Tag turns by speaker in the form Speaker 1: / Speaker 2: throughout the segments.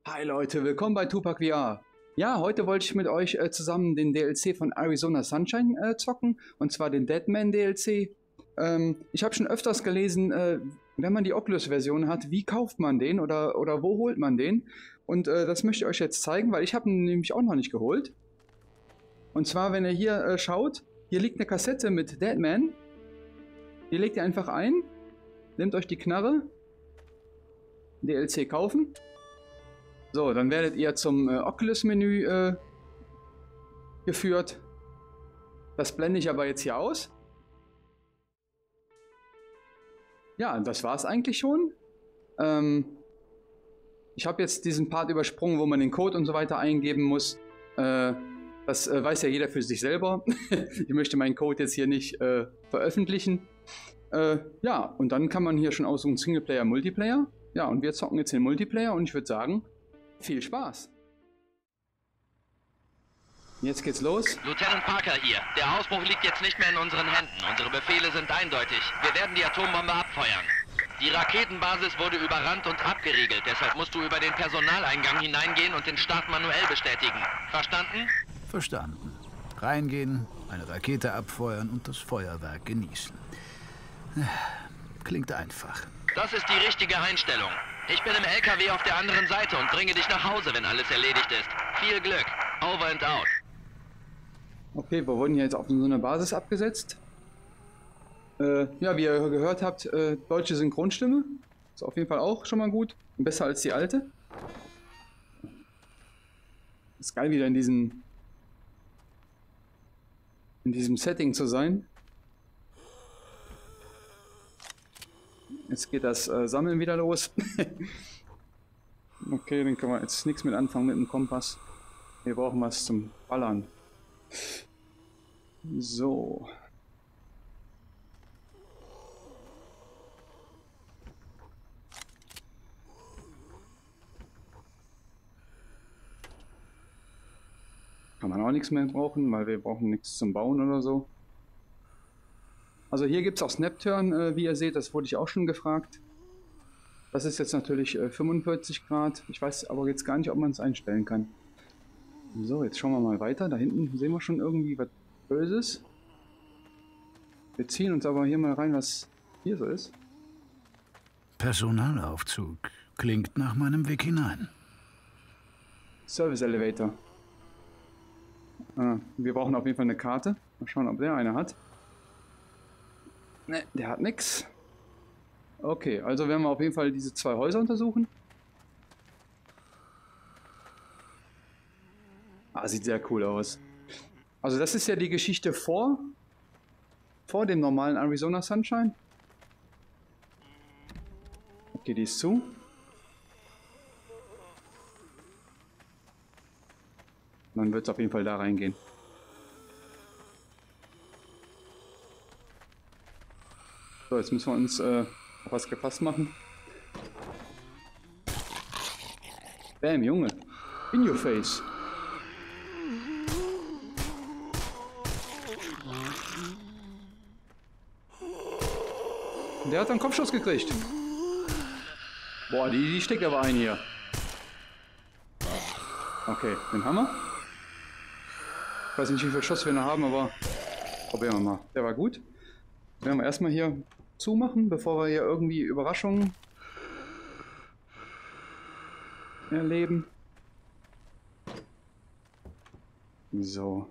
Speaker 1: Hi Leute, willkommen bei Tupac VR. Ja, heute wollte ich mit euch zusammen den DLC von Arizona Sunshine zocken, und zwar den Deadman DLC. Ich habe schon öfters gelesen, wenn man die Oculus-Version hat, wie kauft man den oder wo holt man den? Und das möchte ich euch jetzt zeigen, weil ich habe ihn nämlich auch noch nicht geholt. Und zwar, wenn ihr hier schaut, hier liegt eine Kassette mit Deadman. Die legt ihr einfach ein, nehmt euch die Knarre, DLC kaufen. So, dann werdet ihr zum Oculus-Menü geführt. Das blende ich aber jetzt hier aus. Ja, das war's eigentlich schon. Ich habe jetzt diesen Part übersprungen, wo man den Code und so weiter eingeben muss. Das weiß ja jeder für sich selber. Ich möchte meinen Code jetzt hier nicht veröffentlichen. Ja, und dann kann man hier schon aussuchen Singleplayer, Multiplayer. Ja, und wir zocken jetzt den Multiplayer und ich würde sagen, viel Spaß! Jetzt geht's los.
Speaker 2: Lieutenant Parker hier. Der Ausbruch liegt jetzt nicht mehr in unseren Händen. Unsere Befehle sind eindeutig. Wir werden die Atombombe abfeuern. Die Raketenbasis wurde überrannt und abgeriegelt. Deshalb musst du über den Personaleingang hineingehen und den Start manuell bestätigen. Verstanden?
Speaker 3: Verstanden. Reingehen, eine Rakete abfeuern und das Feuerwerk genießen. Klingt einfach.
Speaker 2: Das ist die richtige Einstellung. Ich bin im LKW auf der anderen Seite und bringe dich nach Hause, wenn alles erledigt ist. Viel Glück. Over and out.
Speaker 1: Okay, wir wurden hier jetzt auf so eine Basis abgesetzt. Ja, wie ihr gehört habt, deutsche Synchronstimme. Ist auf jeden Fall auch schon mal gut. Besser als die alte. Ist geil, wieder in diesem Setting zu sein. Jetzt geht das Sammeln wieder los. Okay, dann können wir jetzt nichts mit anfangen mit dem Kompass. Wir brauchen was zum Ballern. So. Kann man auch nichts mehr brauchen, weil wir brauchen nichts zum Bauen oder so. Also hier gibt es auch Snap-Turn, wie ihr seht, das wurde ich auch schon gefragt. Das ist jetzt natürlich 45 Grad. Ich weiß aber jetzt gar nicht, ob man es einstellen kann. So, jetzt schauen wir mal weiter. Da hinten sehen wir schon irgendwie was Böses. Wir ziehen uns aber hier mal rein, was hier so ist.
Speaker 3: Personalaufzug. Klingt nach meinem Weg hinein.
Speaker 1: Service Elevator. Wir brauchen auf jeden Fall eine Karte. Mal schauen, ob der eine hat. Ne, der hat nix. Okay, also werden wir auf jeden Fall diese zwei Häuser untersuchen. Ah, sieht sehr cool aus. Also das ist ja die Geschichte vor dem normalen Arizona Sunshine. Okay, die ist zu. Dann wird es auf jeden Fall da reingehen. So, jetzt müssen wir uns auf was gefasst machen. Bam, Junge. In your face. Der hat einen Kopfschuss gekriegt. Boah, die steckt aber ein hier. Okay, den haben wir. Ich weiß nicht, wie viel Schuss wir noch haben, aber probieren wir mal. Der war gut. Werden wir erstmal hier zumachen, bevor wir hier irgendwie Überraschungen erleben. So.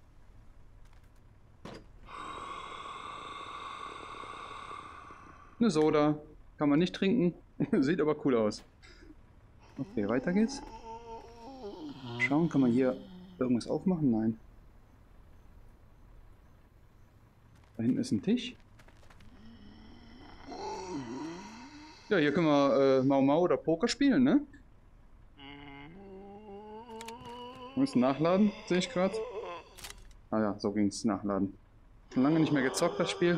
Speaker 1: Eine Soda. Kann man nicht trinken. Sieht aber cool aus. Okay, weiter geht's. Schauen, kann man hier irgendwas aufmachen? Nein. Da hinten ist ein Tisch. Ja, hier können wir Mau Mau oder Poker spielen, ne? Wir müssen nachladen, sehe ich gerade. Ah ja, so ging es, nachladen. Schon lange nicht mehr gezockt, das Spiel.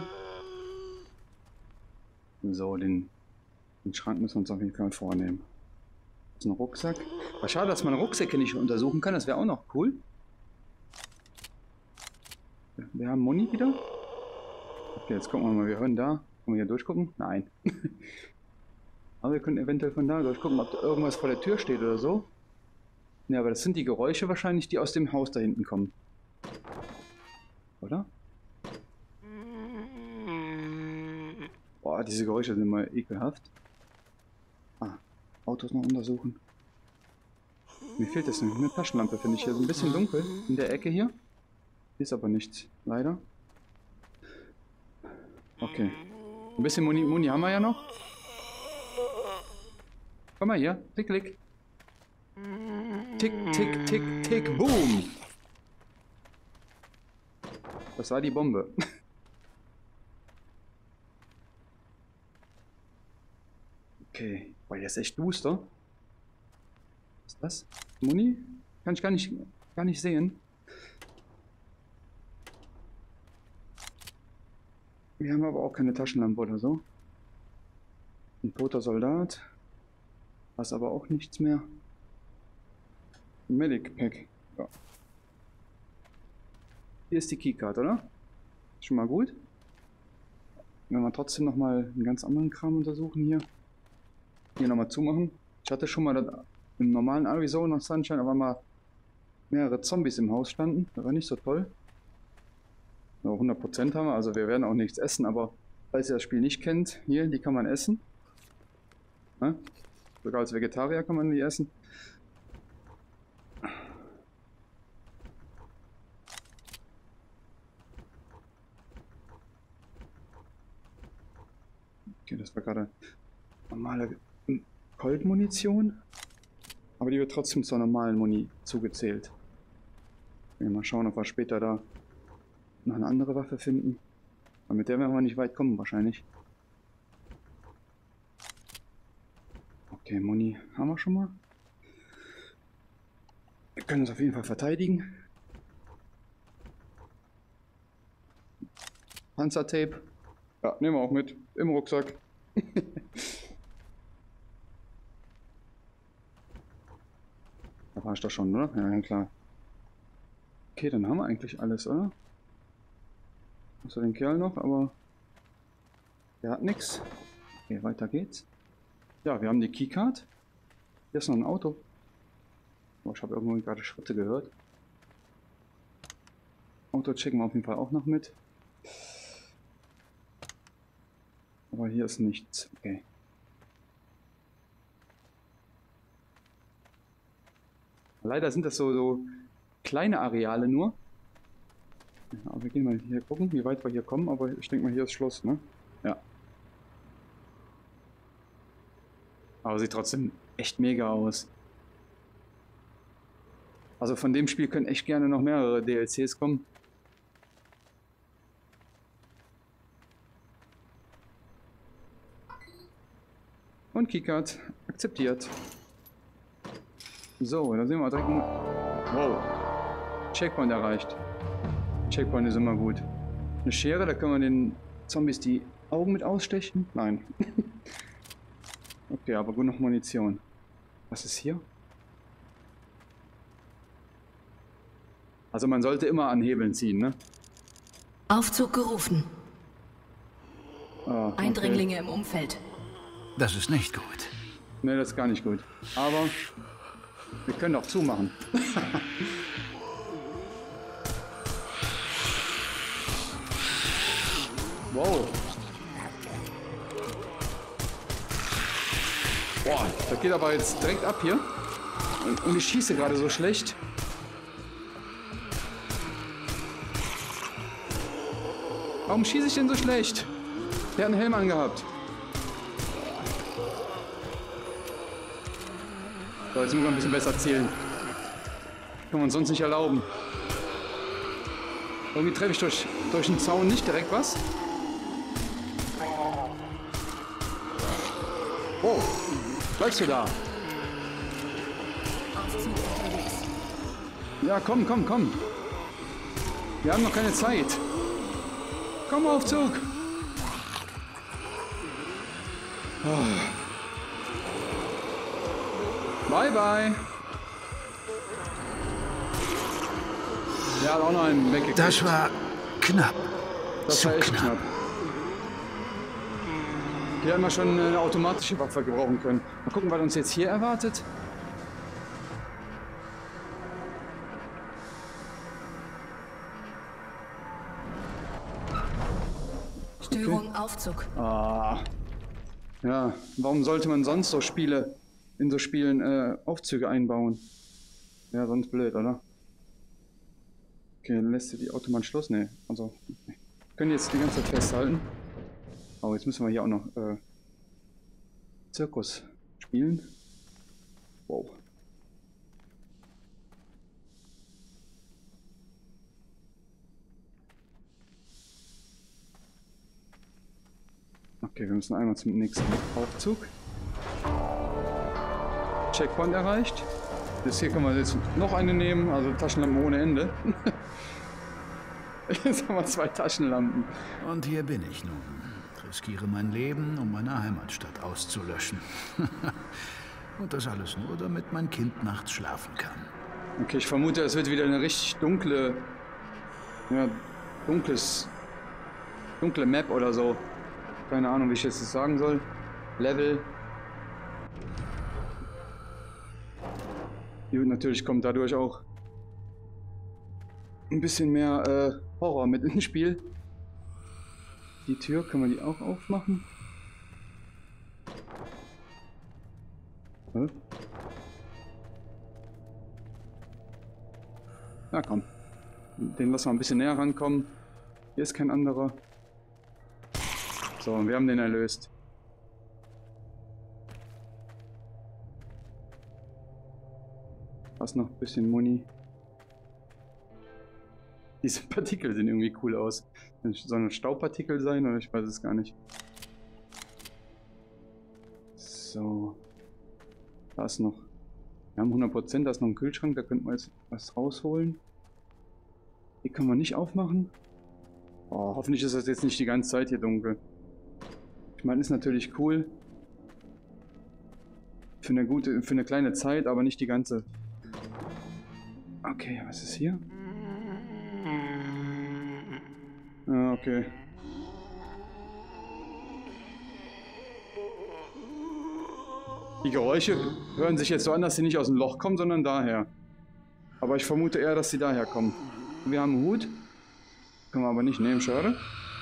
Speaker 1: So, den Schrank müssen wir uns auf jeden Fall vornehmen. Das ist ein Rucksack. War schade, dass man Rucksäcke nicht untersuchen kann, das wäre auch noch cool. Wir haben Muni wieder. Okay, jetzt gucken wir mal, wir hören da. Können wir hier durchgucken? Nein. Aber wir können eventuell von da durchgucken, ob da irgendwas vor der Tür steht oder so. Ja, aber das sind die Geräusche wahrscheinlich, die aus dem Haus da hinten kommen. Oder? Boah, diese Geräusche sind mal ekelhaft. Ah, Autos noch untersuchen. Mir fehlt das nicht. Eine Taschenlampe finde ich hier. So ein bisschen dunkel in der Ecke hier. Ist aber nichts, leider. Okay. Ein bisschen Muni haben wir ja noch. Komm mal hier. Klick, klick. Tick, tick, tick, tick, boom. Das war die Bombe. Okay. Boah, der ist echt duster. Was ist das? Muni? Kann ich gar nicht sehen. Wir haben aber auch keine Taschenlampe oder so. Ein toter Soldat. Was aber auch nichts mehr. Medic Pack. Ja. Hier ist die Keycard, oder? Schon mal gut. Wenn wir trotzdem nochmal einen ganz anderen Kram untersuchen hier. Hier nochmal zumachen. Ich hatte schon mal das im normalen Arizona Sunshine, aber mal mehrere Zombies im Haus standen. Das war nicht so toll. Nur 100% haben wir, also wir werden auch nichts essen, aber falls ihr das Spiel nicht kennt, hier, die kann man essen. Ja? Sogar als Vegetarier kann man die essen. Okay, das war gerade normale Colt-Munition, aber die wird trotzdem zur normalen Muni zugezählt. Mal schauen, ob wir später da noch eine andere Waffe finden. Aber mit der werden wir nicht weit kommen wahrscheinlich. Okay, Muni haben wir schon mal. Wir können uns auf jeden Fall verteidigen. Panzertape. Ja, nehmen wir auch mit. Im Rucksack. Da war ich doch schon, oder? Ja, klar. Okay, dann haben wir eigentlich alles, oder? Außer den Kerl noch, aber der hat nichts. Okay, weiter geht's. Ja, wir haben die Keycard. Hier ist noch ein Auto. Oh, ich habe irgendwo gerade Schritte gehört. Auto checken wir auf jeden Fall auch noch mit. Aber hier ist nichts. Okay. Leider sind das so kleine Areale nur. Ja, aber wir gehen mal hier gucken, wie weit wir hier kommen. Aber ich denke mal, hier ist Schluss, ne? Ja. Aber sieht trotzdem echt mega aus. Also von dem Spiel können echt gerne noch mehrere DLCs kommen. Und Keycard akzeptiert. So, da sind wir direkt. Wow. Checkpoint erreicht. Checkpoint ist immer gut. Eine Schere, da können wir den Zombies die Augen mit ausstechen? Nein. Okay, aber gut noch Munition. Was ist hier? Also man sollte immer an Hebeln ziehen, ne?
Speaker 4: Aufzug gerufen.
Speaker 1: Ah, okay.
Speaker 4: Eindringlinge im Umfeld.
Speaker 3: Das ist nicht gut.
Speaker 1: Ne, das ist gar nicht gut. Aber wir können auch zumachen. Wow. Boah, das geht aber jetzt direkt ab hier. Und ich schieße gerade so schlecht. Warum schieße ich denn so schlecht? Der hat einen Helm angehabt. So, jetzt müssen wir ein bisschen besser zielen. Können wir uns sonst nicht erlauben. Irgendwie treffe ich durch den Zaun nicht direkt was. Oh, bleibst du da? Ja, komm. Wir haben noch keine Zeit. Komm, Aufzug. Oh. Bye, bye. Der hat auch noch einen weggekriegt.
Speaker 3: Das war knapp.
Speaker 1: Das war echt knapp. Hier hätten wir schon eine automatische Waffe gebrauchen können. Mal gucken, was uns jetzt hier erwartet.
Speaker 4: Störung Aufzug.
Speaker 1: Ah. Ja, warum sollte man sonst so Spiele, in so Spielen Aufzüge einbauen? Ja, sonst blöd, oder? Okay, dann lässt du die Autobahn Schluss? Nee, also. Wir können jetzt die ganze Zeit festhalten. Oh, jetzt müssen wir hier auch noch Zirkus spielen. Wow. Okay, wir müssen einmal zum nächsten Aufzug. Checkpoint erreicht. Jetzt hier können wir jetzt noch eine nehmen, also Taschenlampen ohne Ende. Jetzt haben wir 2 Taschenlampen.
Speaker 3: Und hier bin ich nun. Riskiere mein Leben, um meine Heimatstadt auszulöschen. Und das alles nur, damit mein Kind nachts schlafen kann.
Speaker 1: Okay, ich vermute, es wird wieder eine richtig dunkle, ja, dunkle Map oder so. Keine Ahnung, wie ich jetzt das sagen soll. Level. Und natürlich kommt dadurch auch ein bisschen mehr Horror mit ins Spiel. Die Tür, können wir die auch aufmachen? Hä? Na komm. Den lassen wir ein bisschen näher rankommen. Hier ist kein anderer. So, und wir haben den erlöst. Da ist noch ein bisschen Muni. Diese Partikel sehen irgendwie cool aus. Sollen das Staubpartikel sein oder ich weiß es gar nicht. So. Da ist noch. Wir haben 100%, da ist noch ein Kühlschrank, da könnten wir jetzt was rausholen. Die können wir nicht aufmachen. Oh, hoffentlich ist das jetzt nicht die ganze Zeit hier dunkel. Ich meine, ist natürlich cool. Für eine kleine Zeit, aber nicht die ganze. Okay, was ist hier? Ah, okay. Die Geräusche hören sich jetzt so an, dass sie nicht aus dem Loch kommen, sondern daher. Aber ich vermute eher, dass sie daher kommen. Wir haben einen Hut. Können wir aber nicht nehmen, schade.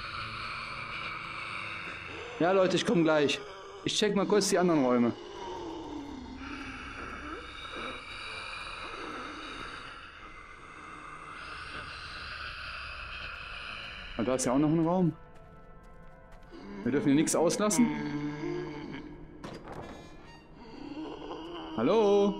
Speaker 1: Ja, Leute, ich komme gleich. Ich check mal kurz die anderen Räume. Und da ist ja auch noch ein Raum. Wir dürfen hier nichts auslassen. Hallo?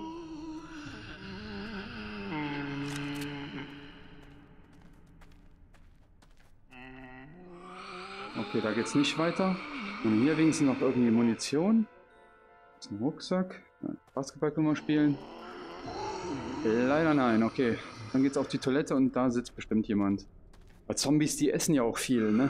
Speaker 1: Okay, da geht's nicht weiter. Und hier wenigstens noch irgendwie Munition. Das ist ein Rucksack. Basketball können wir spielen. Leider nein, okay. Dann geht's auf die Toilette und da sitzt bestimmt jemand. Weil Zombies, die essen ja auch viel, ne?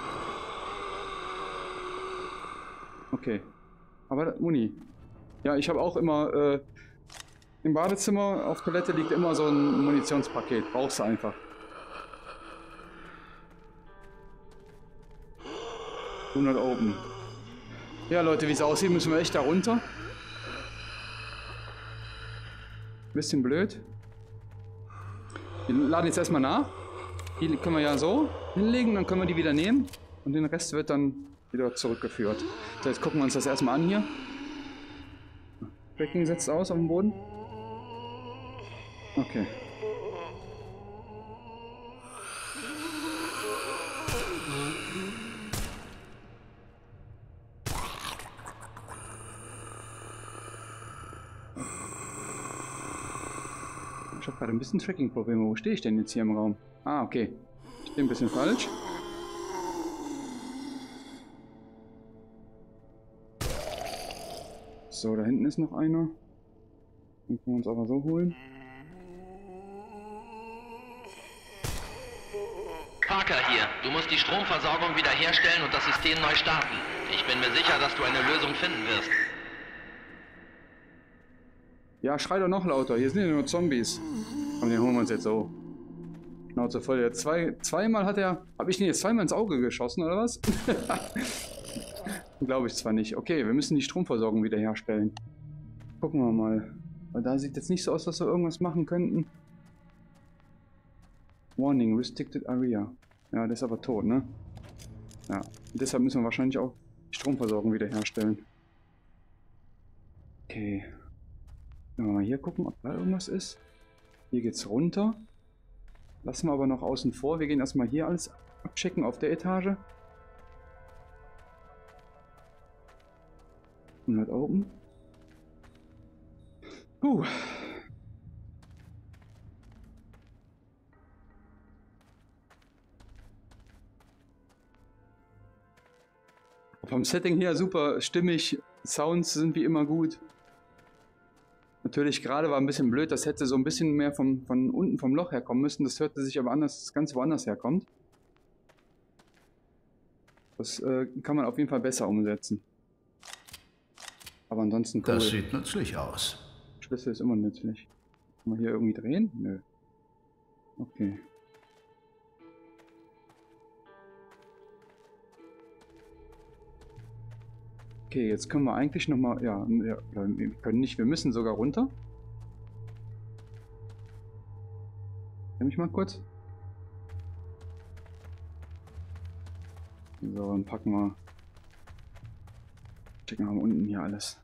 Speaker 1: Okay. Aber Muni. Ja, ich habe auch immer im Badezimmer auf Toilette liegt immer so ein Munitionspaket. Brauchst du einfach. Open. Ja, Leute, wie es aussieht, müssen wir echt da runter. Bisschen blöd. Wir laden jetzt erstmal nach. Die können wir ja so hinlegen, dann können wir die wieder nehmen. Und den Rest wird dann wieder zurückgeführt. So, jetzt gucken wir uns das erstmal an hier. Tracking setzt aus auf dem Boden. Okay. Ich habe gerade ein bisschen Tracking-Probleme. Wo stehe ich denn jetzt hier im Raum? Ah, okay. Ich stehe ein bisschen falsch. So, da hinten ist noch einer. Den können wir uns aber so holen.
Speaker 2: Parker hier. Du musst die Stromversorgung wiederherstellen und das System neu starten. Ich bin mir sicher, dass du eine Lösung finden wirst.
Speaker 1: Ja, schrei doch noch lauter. Hier sind ja nur Zombies. Und den holen wir uns jetzt so. Schnauze voll. Der zweimal hat er... Habe ich den jetzt zweimal ins Auge geschossen, oder was? Glaube ich zwar nicht. Okay, wir müssen die Stromversorgung wiederherstellen. Gucken wir mal. Weil da sieht jetzt nicht so aus, dass wir irgendwas machen könnten. Warning, restricted area. Ja, der ist aber tot, ne? Ja, und deshalb müssen wir wahrscheinlich auch die Stromversorgung wiederherstellen. Okay. Wenn wir mal hier gucken, ob da irgendwas ist. Hier geht's runter. Lassen wir aber noch außen vor. Wir gehen erstmal hier alles abchecken auf der Etage. 100 Open. Vom Setting her super stimmig. Sounds sind wie immer gut. Natürlich gerade war ein bisschen blöd, das hätte so ein bisschen mehr von unten vom Loch herkommen müssen. Das hörte sich aber anders, das Ganze woanders herkommt. Das kann man auf jeden Fall besser umsetzen. Aber ansonsten cool.
Speaker 3: Das sieht nützlich aus.
Speaker 1: Schlüssel ist immer nützlich. Kann man hier irgendwie drehen? Nö. Okay. Okay, jetzt können wir eigentlich nochmal, ja, wir können nicht, wir müssen sogar runter. Nimm ich mal kurz. So, dann packen wir. Checken wir mal unten hier alles.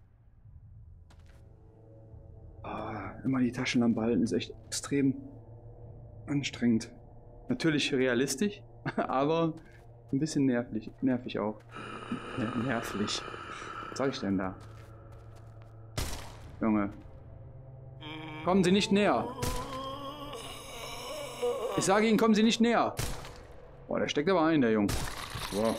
Speaker 1: Immer die Taschenlampe halten ist echt extrem anstrengend. Natürlich realistisch, aber ein bisschen nervig auch. Nervlich. Was sag ich denn da? Junge. Kommen Sie nicht näher. Ich sage Ihnen, kommen Sie nicht näher. Boah, der steckt aber ein, der Junge. So.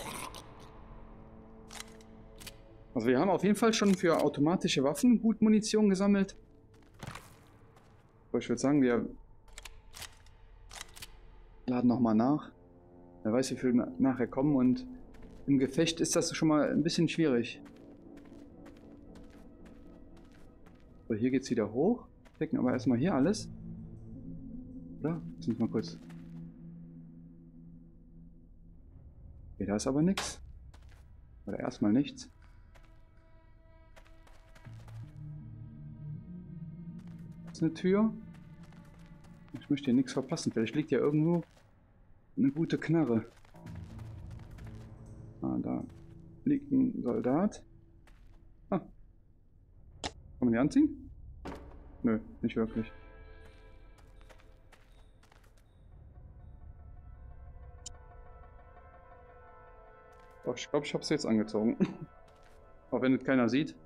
Speaker 1: Also wir haben auf jeden Fall schon für automatische Waffen gut Munition gesammelt. Aber ich würde sagen, wir laden nochmal nach. Wer weiß, wie viel nachher kommen, und im Gefecht ist das schon mal ein bisschen schwierig. So, hier geht's wieder hoch. Checken aber erstmal hier alles. Oder? Lass uns mal kurz. Okay, da ist aber nichts. Oder erstmal nichts. Das ist eine Tür. Ich möchte hier nichts verpassen. Vielleicht liegt ja irgendwo eine gute Knarre. Ah, da liegt ein Soldat. Ah. Kann man die anziehen? Nö, nicht wirklich. Doch, ich glaube, ich habe es jetzt angezogen. Auch wenn es keiner sieht.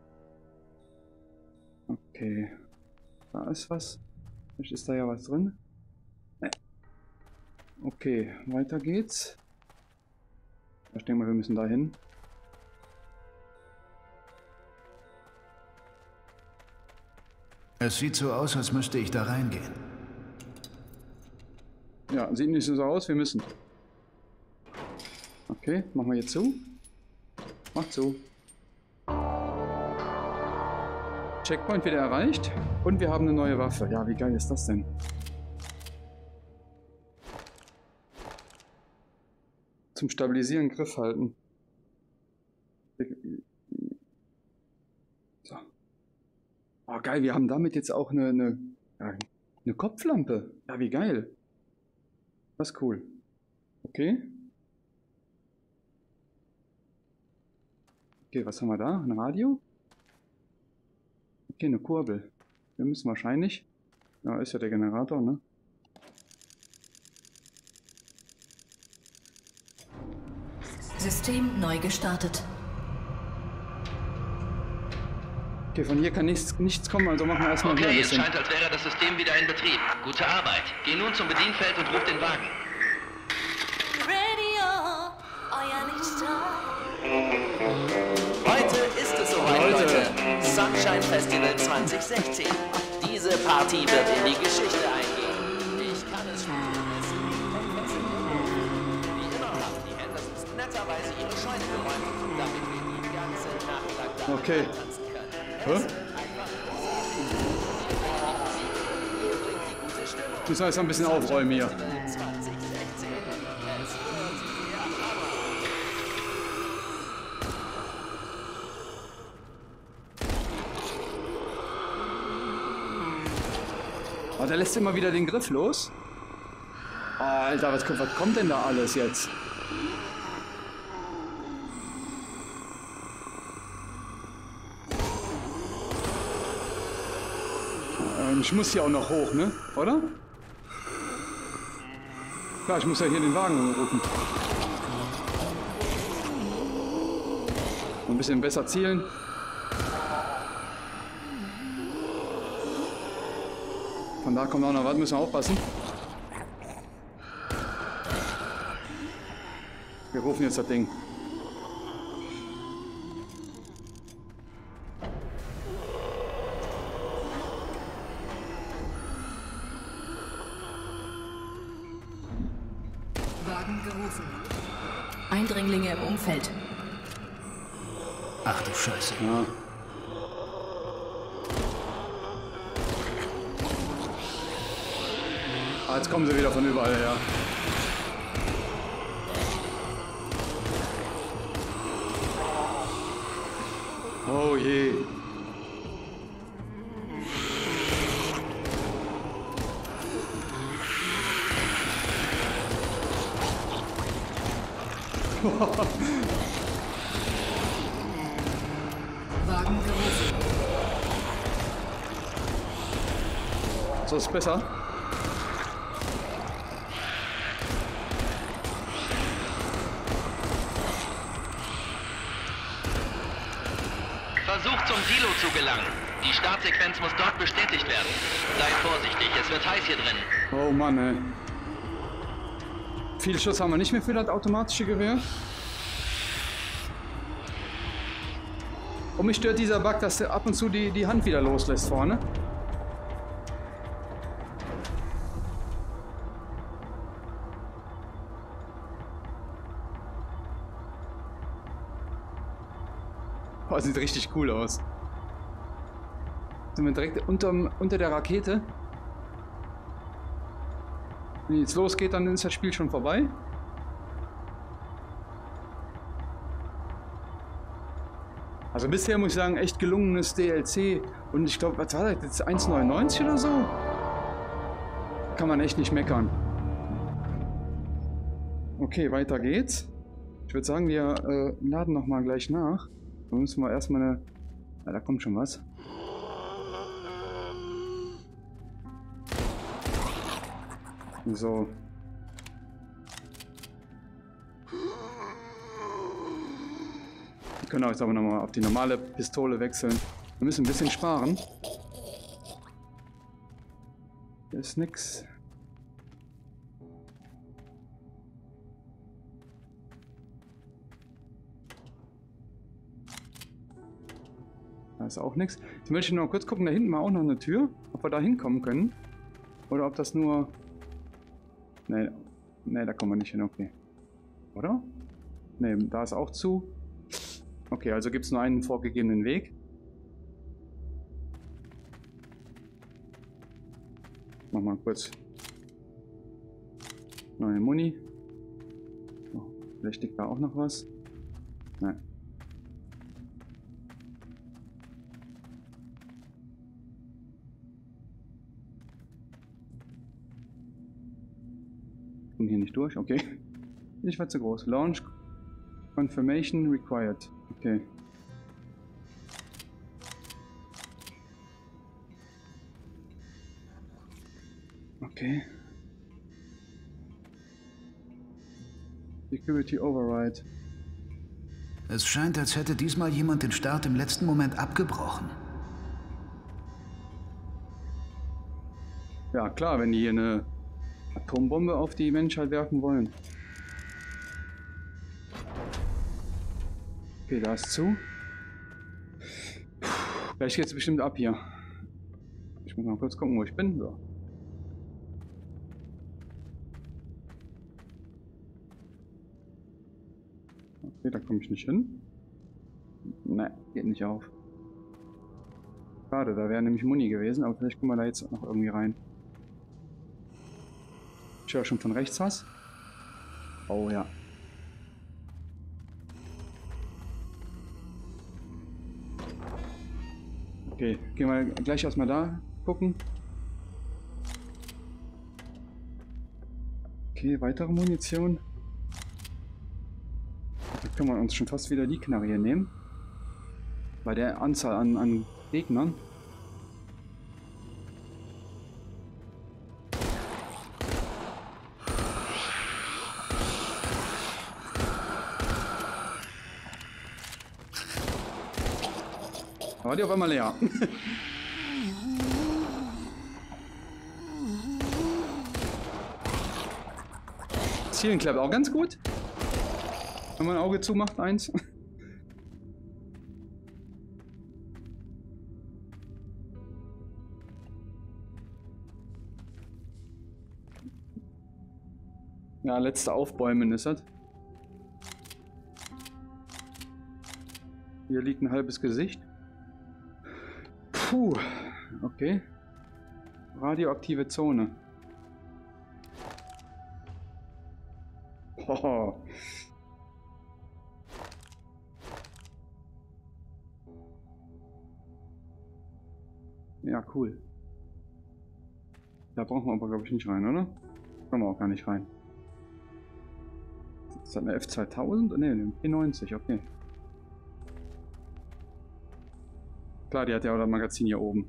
Speaker 1: Okay. Da ist was. Vielleicht ist da ja was drin. Nee. Okay, weiter geht's. Ich denke mal, wir müssen da hin.
Speaker 3: Es sieht so aus, als müsste ich da reingehen.
Speaker 1: Ja, sieht nicht so aus, wir müssen. Okay, machen wir jetzt zu. Macht zu. Checkpoint wieder erreicht. Und wir haben eine neue Waffe. Ja, wie geil ist das denn? Zum Stabilisieren Griff halten. So. Oh, geil, wir haben damit jetzt auch eine Kopflampe. Ja, wie geil. Das ist cool. Okay. Okay, was haben wir da? Ein Radio? Okay, eine Kurbel. Wir müssen wahrscheinlich... Ja, ist ja der Generator, ne?
Speaker 4: System neu gestartet.
Speaker 1: Okay, von hier kann nichts kommen, also machen wir erstmal hier ein
Speaker 2: Okay, es
Speaker 1: bisschen.
Speaker 2: scheint, als wäre das System wieder in Betrieb. Gute Arbeit. Geh nun zum Bedienfeld und ruf den Wagen.
Speaker 5: Radio, euer Lichtstrahl. Heute ist es soweit, Leute. Sunshine Festival 2016. Diese Party wird in die Geschichte eingehen. Ich kann es schon wissen. Wie immer haben die Hendersons netterweise ihre Scheune geräumt, damit wir die ganze Nacht lang da
Speaker 1: Okay.
Speaker 5: tanzen können.
Speaker 1: Hä? Müssen wir jetzt ein bisschen aufräumen hier.
Speaker 5: 2016.
Speaker 1: Oh, der lässt immer wieder den Griff los. Oh, Alter, was kommt denn da alles jetzt? Und ich muss hier auch noch hoch, ne? Oder? Klar, ich muss ja hier den Wagen rufen. Ein bisschen besser zielen. Von da kommt auch noch was, müssen wir aufpassen. Wir rufen jetzt das Ding.
Speaker 4: Wagen gerufen. Eindringlinge im Umfeld.
Speaker 3: Ach du Scheiße.
Speaker 1: Ja. Ah, jetzt kommen sie wieder von überall her. Oh je.
Speaker 4: Wagen gerufen.
Speaker 1: So ist besser.
Speaker 2: Versucht zum Silo zu gelangen. Die Startsequenz muss dort bestätigt werden. Seid vorsichtig, es wird heiß hier drin.
Speaker 1: Oh Mann, ey. Viel Schuss haben wir nicht mehr für das automatische Gewehr. Und mich stört dieser Bug, dass er ab und zu die Hand wieder loslässt vorne. Oh, sieht richtig cool aus. Sind wir direkt unter der Rakete. Wenn jetzt losgeht, dann ist das Spiel schon vorbei. Also bisher muss ich sagen, echt gelungenes DLC. Und ich glaube, was war das jetzt? 1,99 oder so? Kann man echt nicht meckern. Okay, weiter geht's. Ich würde sagen, wir laden nochmal gleich nach. Da müssen wir erstmal eine... Ja, da kommt schon was. So. Wir können auch jetzt aber nochmal auf die normale Pistole wechseln. Wir müssen ein bisschen sparen. Hier ist nix. Da ist auch nichts. Jetzt möchte ich noch kurz gucken, da hinten war auch noch eine Tür. Ob wir da hinkommen können. Oder ob das nur... Nee, da kommen wir nicht hin, okay. Oder? Nee, da ist auch zu. Okay, also gibt es nur einen vorgegebenen Weg. Mach mal kurz neue Muni. Oh, vielleicht liegt da auch noch was. Nein. Kommen hier nicht durch, okay. Ich war zu groß. Launch Confirmation required. Okay. Okay. Security Override.
Speaker 3: Es scheint, als hätte diesmal jemand den Start im letzten Moment abgebrochen.
Speaker 1: Ja, klar, wenn die hier eine Atombombe auf die Menschheit werfen wollen. Okay, da ist zu. Gleich geht's bestimmt ab hier. Ich muss mal kurz gucken, wo ich bin. So. Okay, da komme ich nicht hin. Nein, geht nicht auf. Schade, da wäre nämlich Muni gewesen, aber vielleicht kommen wir da jetzt noch irgendwie rein. Ich höre schon von rechts was. Oh ja. Okay, gehen wir gleich erstmal da gucken. Okay, weitere Munition. Da können wir uns schon fast wieder die Knarre hier nehmen. Bei der Anzahl an Gegnern. War die auf einmal leer. Zielen klappt auch ganz gut. Wenn man ein Auge zumacht, eins. Ja, letzte Aufbäumen ist das. Hier liegt ein halbes Gesicht. Puh, okay. Radioaktive Zone. Oh. Ja, cool. Da brauchen wir aber, glaube ich, nicht rein, oder? Kommen wir auch gar nicht rein. Ist das eine F2000? Ne, eine P90, okay. Klar, die hat ja auch das Magazin hier oben.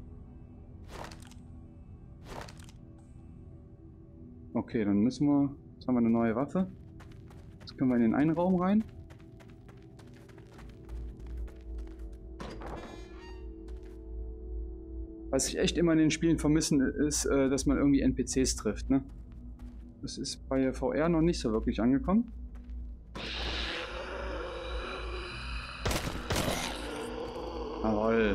Speaker 1: Okay, dann müssen wir... Jetzt haben wir eine neue Waffe. Jetzt können wir in den einen Raum rein. Was ich echt immer in den Spielen vermissen ist, dass man irgendwie NPCs trifft, ne? Das ist bei VR noch nicht so wirklich angekommen. Jawohl.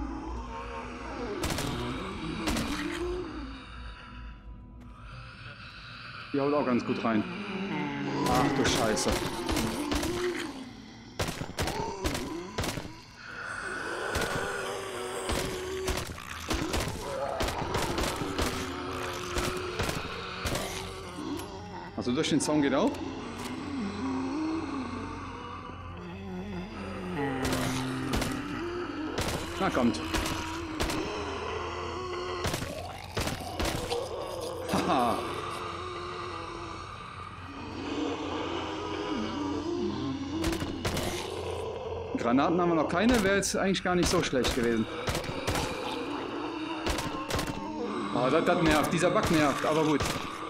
Speaker 1: Die haut auch ganz gut rein. Ach du Scheiße. Also durch den Zaun geht auch. Na kommt. Haha. Granaten haben wir noch keine, wäre jetzt eigentlich gar nicht so schlecht gewesen. Oh, das nervt, dieser Bug nervt, aber gut.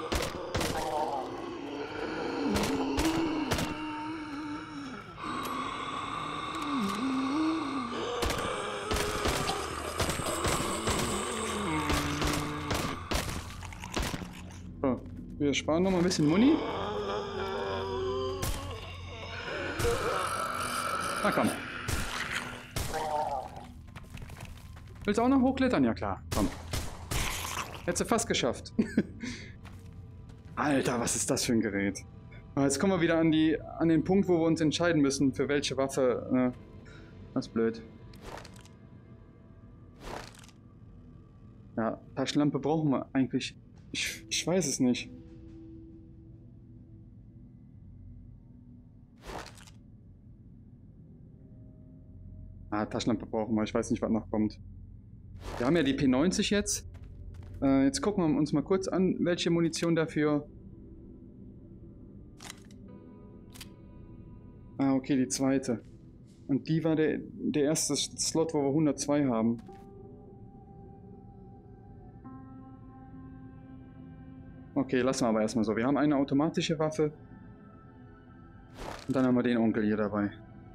Speaker 1: So, wir sparen noch mal ein bisschen Muni. Na komm. Willst du auch noch hochklettern? Ja klar, komm. Hättest du fast geschafft. Alter, was ist das für ein Gerät? Jetzt kommen wir wieder an den Punkt, wo wir uns entscheiden müssen, für welche Waffe. Das ist blöd. Ja, Taschenlampe brauchen wir eigentlich. Ich weiß es nicht. Taschenlampe brauchen wir. Ich weiß nicht, was noch kommt. Wir haben ja die P90 jetzt. Jetzt gucken wir uns mal kurz an, welche Munition dafür... Okay, die zweite. Und die war der erste Slot, wo wir 102 haben. Okay, lassen wir aber erstmal so. Wir haben eine automatische Waffe. Und dann haben wir den Onkel hier dabei.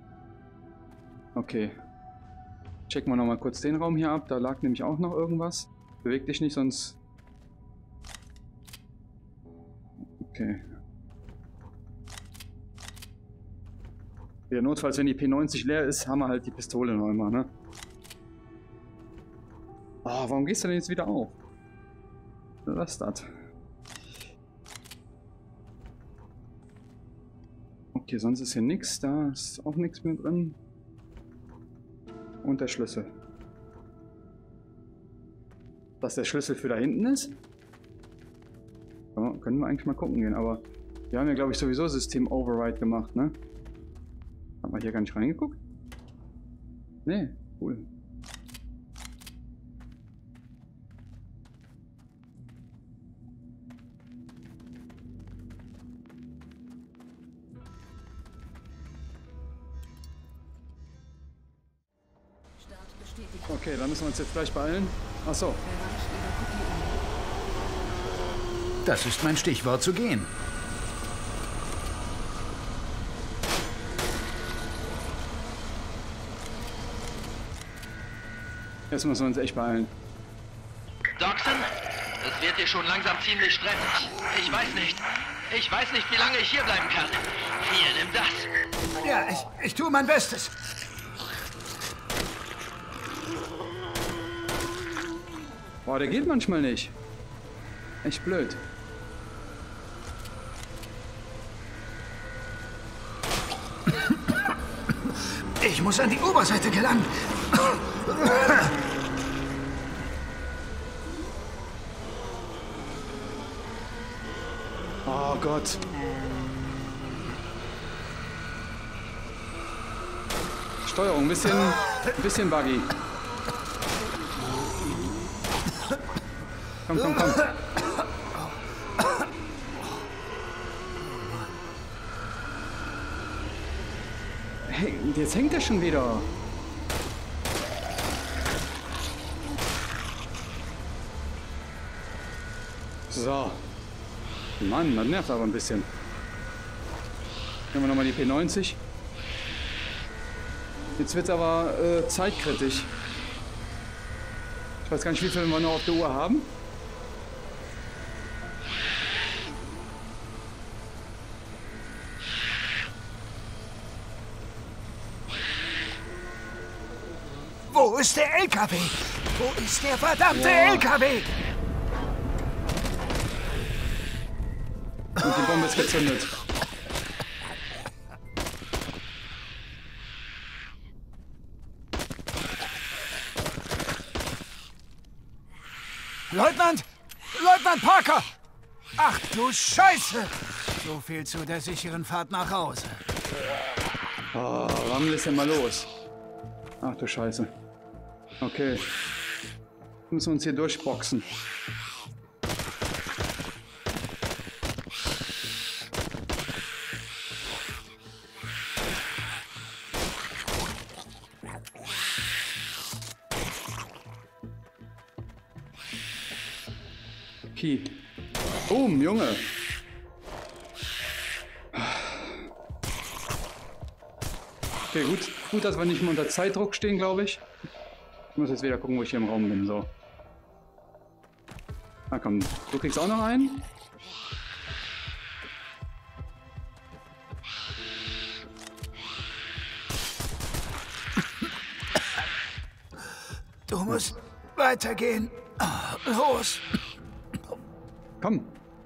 Speaker 1: Okay. Checken wir nochmal kurz den Raum hier ab. Da lag nämlich auch noch irgendwas. Beweg dich nicht, sonst... Okay. Ja, notfalls, wenn die P90 leer ist, haben wir halt die Pistole noch immer, ne? Warum gehst du denn jetzt wieder auf? Was ist das? Okay, sonst ist hier nichts. Da ist auch nichts mehr drin. Und der Schlüssel. Dass der Schlüssel für da hinten ist? Ja, können wir eigentlich mal gucken gehen, aber wir haben ja, glaube ich, sowieso System Override gemacht, ne? Haben wir hier gar nicht reingeguckt? Nee, cool. Okay, dann müssen wir uns jetzt gleich beeilen. Ach so.
Speaker 3: Das ist mein Stichwort zu gehen.
Speaker 1: Jetzt müssen wir uns echt beeilen.
Speaker 2: Doxon, es wird hier schon langsam ziemlich stressig. Ich weiß nicht, wie lange ich hier bleiben kann. Hier, nimm das.
Speaker 3: Ja, ich tue mein Bestes.
Speaker 1: Boah, der geht manchmal nicht. Echt blöd.
Speaker 3: Ich muss an die Oberseite gelangen.
Speaker 1: Oh Gott. Steuerung, bisschen buggy. Komm, komm, komm. Hey, jetzt hängt er schon wieder. So. Mann, das nervt aber ein bisschen. Nehmen wir nochmal die P90. Jetzt wird es aber zeitkritisch. Ich weiß gar nicht, wie viel wir noch auf der Uhr haben.
Speaker 3: Wo ist der LKW? Wo ist der verdammte LKW?
Speaker 1: Und die Bombe ist gezündet.
Speaker 3: Leutnant! Leutnant Parker! Ach du Scheiße! So viel zu der sicheren Fahrt nach Hause.
Speaker 1: Oh, wann ist denn mal los? Ach du Scheiße. Okay. Müssen wir uns hier durchboxen. Key. Boom, Junge. Okay, gut, dass wir nicht mehr unter Zeitdruck stehen, glaube ich. Ich muss jetzt wieder gucken, wo ich hier im Raum bin. So. Na komm, du kriegst auch noch einen.
Speaker 3: Du musst weitergehen. Los.
Speaker 1: Komm.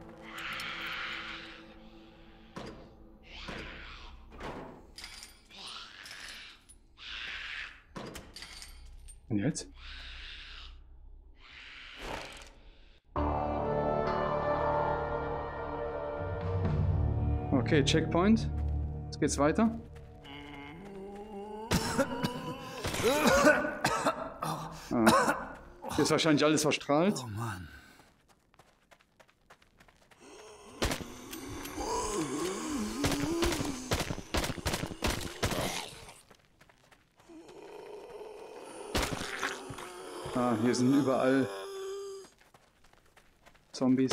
Speaker 1: Und jetzt? Okay, Checkpoint. Jetzt geht's weiter. Hier ist wahrscheinlich alles verstrahlt.
Speaker 3: Oh Mann.
Speaker 1: Ah, hier sind überall Zombies.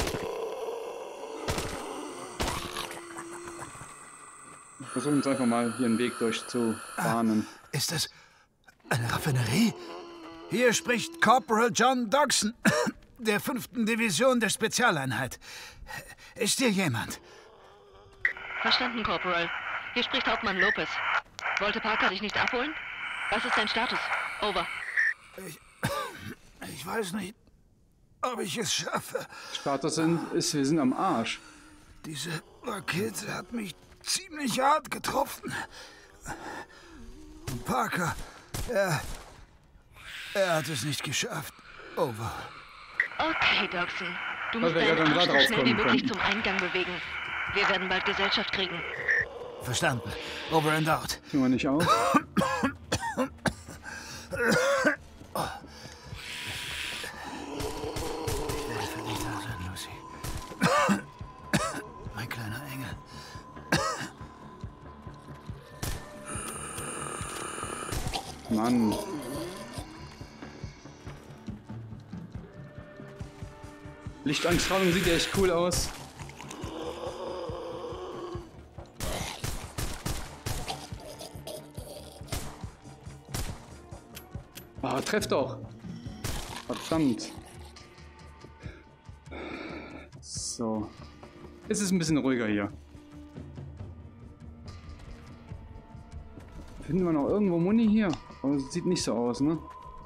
Speaker 1: Versuchen uns einfach mal hier einen Weg durchzubahnen.
Speaker 3: Ist das eine Raffinerie? Hier spricht Corporal John Doxon, der 5. Division der Spezialeinheit. Ist hier jemand?
Speaker 6: Verstanden, Corporal. Hier spricht Hauptmann Lopez. Wollte Parker dich nicht abholen? Was ist dein Status? Over.
Speaker 3: Ich weiß nicht, ob ich es schaffe.
Speaker 1: Status ist, wir sind am Arsch.
Speaker 3: Diese Rakete hat mich ziemlich hart getroffen. Und Parker, er hat es nicht geschafft. Over.
Speaker 6: Okay, Doxon. Du
Speaker 1: Weil
Speaker 6: musst
Speaker 1: wir ja
Speaker 6: deinen
Speaker 1: dann
Speaker 6: Arsch
Speaker 1: da
Speaker 6: so schnell wie
Speaker 1: rauskommen
Speaker 6: möglich
Speaker 1: können.
Speaker 6: zum Eingang bewegen. Wir werden bald Gesellschaft kriegen.
Speaker 3: Verstanden. Over and out.
Speaker 1: Tun wir nicht auf.
Speaker 3: Ich werde für dich da sein, Lucy. Mein kleiner Engel.
Speaker 1: Mann. Lichtanstrahlung sieht ja echt cool aus. Ah, treff doch. Verdammt. So. Es ist ein bisschen ruhiger hier. Finden wir noch irgendwo Muni hier? Aber es sieht nicht so aus, ne?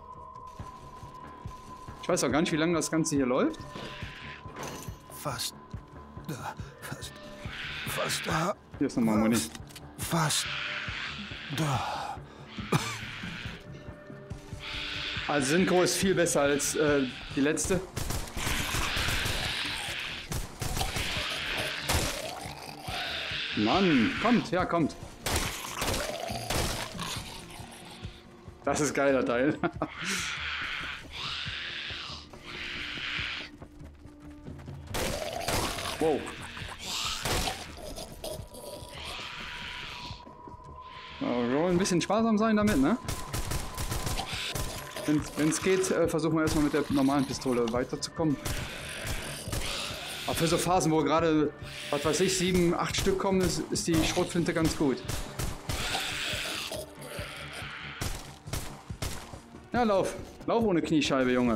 Speaker 1: Ich weiß auch gar nicht, wie lange das Ganze hier läuft.
Speaker 3: Fast da. Fast da.
Speaker 1: Hier ist nochmal Muni.
Speaker 3: Fast da.
Speaker 1: Also Synchro ist viel besser als die letzte. Mann, kommt, ja, kommt. Das ist geil, der Teil. Wow. Ja, wir wollen ein bisschen sparsam sein damit, ne? Wenn es geht, versuchen wir erstmal mit der normalen Pistole weiterzukommen. Aber für so Phasen, wo gerade, was weiß ich, 7, 8 Stück kommen, ist die Schrotflinte ganz gut. Ja, lauf. Lauf ohne Kniescheibe, Junge.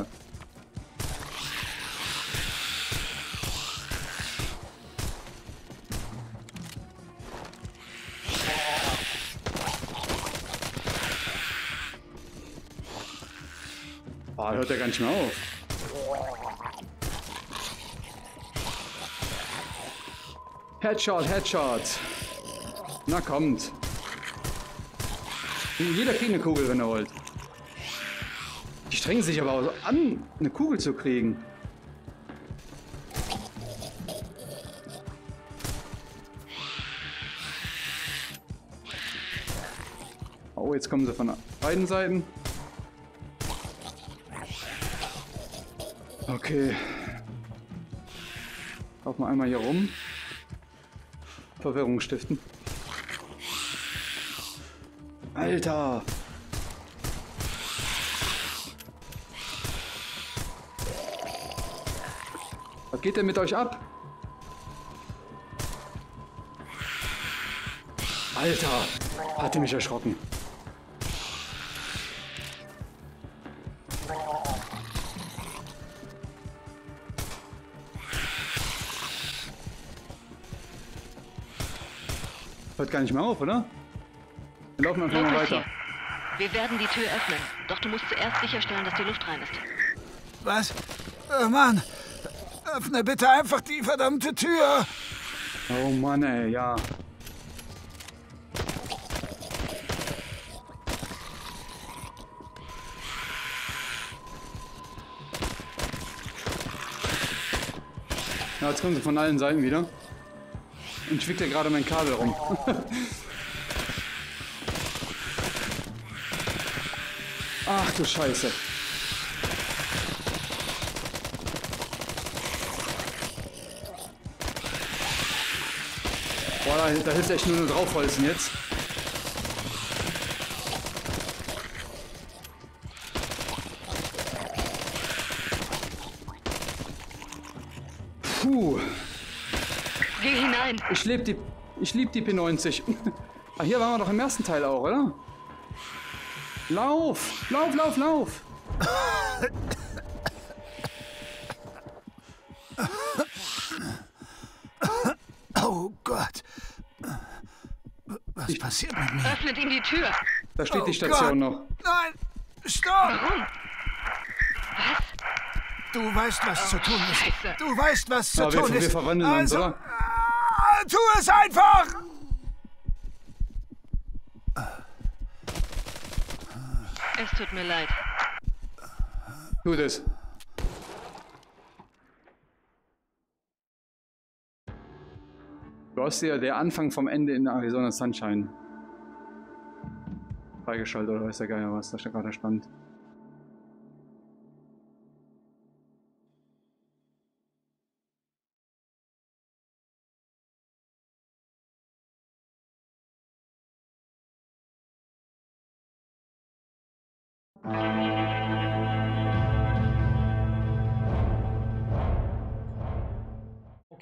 Speaker 1: Ah, hört er gar nicht mehr auf. Headshot, Headshot. Na kommt. Jeder kriegt eine Kugel, wenn er wollt. Die strengen sich aber auch so an, eine Kugel zu kriegen. Oh, jetzt kommen sie von beiden Seiten. Okay. Lauf mal einmal hier rum. Verwirrung stiften. Alter! Was geht denn mit euch ab? Alter! Hat die mich erschrocken. Hört gar nicht mehr auf, oder? Wir laufen einfach mal weiter.
Speaker 6: Wir werden die Tür öffnen. Doch du musst zuerst sicherstellen, dass die Luft rein ist.
Speaker 3: Was? Oh Mann! Öffne bitte einfach die verdammte Tür!
Speaker 1: Oh Mann, ey, ja. Ja, jetzt kommen sie von allen Seiten wieder. Und ich wickle gerade mein Kabel rum. Ach du Scheiße. Boah, da hilft echt nur draufholzen jetzt. Puh.
Speaker 6: Geh hinein.
Speaker 1: Ich lieb die P90. Ah, hier waren wir doch im ersten Teil auch, oder? Lauf! Lauf, lauf, lauf!
Speaker 3: Oh Gott. Was passiert mit mir?
Speaker 6: Öffnet ihm die Tür.
Speaker 1: Da steht die
Speaker 3: Oh
Speaker 1: Station
Speaker 3: Gott.
Speaker 1: noch.
Speaker 3: Nein! Stopp!
Speaker 6: Warum?
Speaker 3: Du weißt, was zu tun ist.
Speaker 6: Scheiße.
Speaker 3: Du weißt, was zu
Speaker 1: Ja,
Speaker 3: tun
Speaker 1: wir
Speaker 3: ist.
Speaker 1: verwandeln uns,
Speaker 3: Also,
Speaker 1: oder?
Speaker 3: tu es einfach!
Speaker 6: Es tut mir leid.
Speaker 1: Tut es. Du hast ja der Anfang vom Ende in Arizona Sunshine freigeschaltet, oder weiß der Geier was, da gerade stand.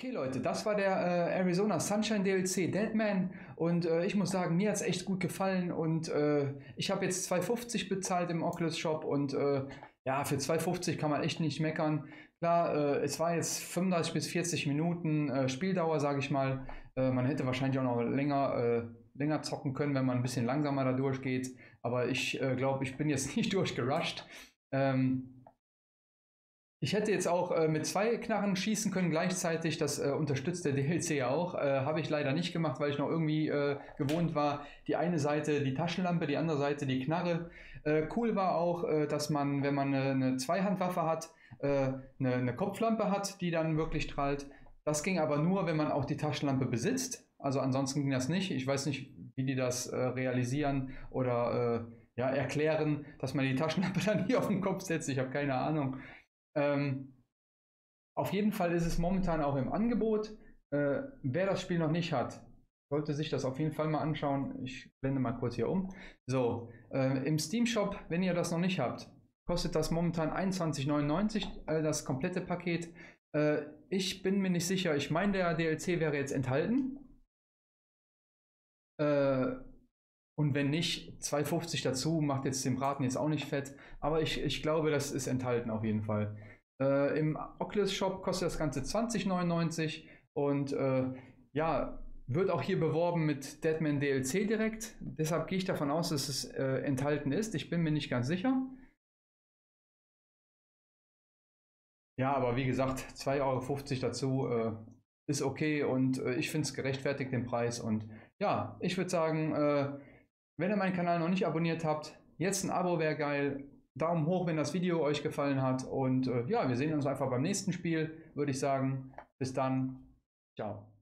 Speaker 1: Okay Leute, das war der Arizona Sunshine DLC Deadman und ich muss sagen, mir hat es echt gut gefallen und ich habe jetzt 2,50 bezahlt im Oculus Shop und ja, für 2,50 kann man echt nicht meckern. Klar, es war jetzt 35 bis 40 Minuten Spieldauer, sage ich mal. Man hätte wahrscheinlich auch noch länger zocken können, wenn man ein bisschen langsamer da durchgeht, aber ich glaube, ich bin jetzt nicht durchgerusht. Ich hätte jetzt auch mit 2 Knarren schießen können gleichzeitig, das unterstützt der DLC ja auch. Habe ich leider nicht gemacht, weil ich noch irgendwie gewohnt war, die eine Seite die Taschenlampe, die andere Seite die Knarre. Cool war auch, dass man, wenn man eine Zweihandwaffe hat, eine Kopflampe hat, die dann wirklich strahlt. Das ging aber nur, wenn man auch die Taschenlampe besitzt. Also ansonsten ging das nicht. Ich weiß nicht, wie die das realisieren oder ja, erklären, dass man die Taschenlampe dann hier auf den Kopf setzt. Ich habe keine Ahnung. Auf jeden Fall ist es momentan auch im Angebot. Wer das Spiel noch nicht hat, sollte sich das auf jeden Fall mal anschauen. Ich blende mal kurz hier um. So, im Steam Shop, wenn ihr das noch nicht habt, kostet das momentan 21,99 das komplette Paket. Ich bin mir nicht sicher, ich meine, der DLC wäre jetzt enthalten. Und wenn nicht, 2,50 dazu, macht jetzt den Braten jetzt auch nicht fett. Aber ich glaube, das ist enthalten auf jeden Fall. Im Oculus Shop kostet das Ganze 20,99 und ja, wird auch hier beworben mit Deadman DLC direkt. Deshalb gehe ich davon aus, dass es enthalten ist. Ich bin mir nicht ganz sicher. Ja, aber wie gesagt, 2,50 € dazu ist okay und ich finde es gerechtfertigt, den Preis. Und ja, ich würde sagen, wenn ihr meinen Kanal noch nicht abonniert habt, jetzt ein Abo wäre geil. Daumen hoch, wenn das Video euch gefallen hat. Und ja, wir sehen uns einfach beim nächsten Spiel, würde ich sagen. Bis dann. Ciao.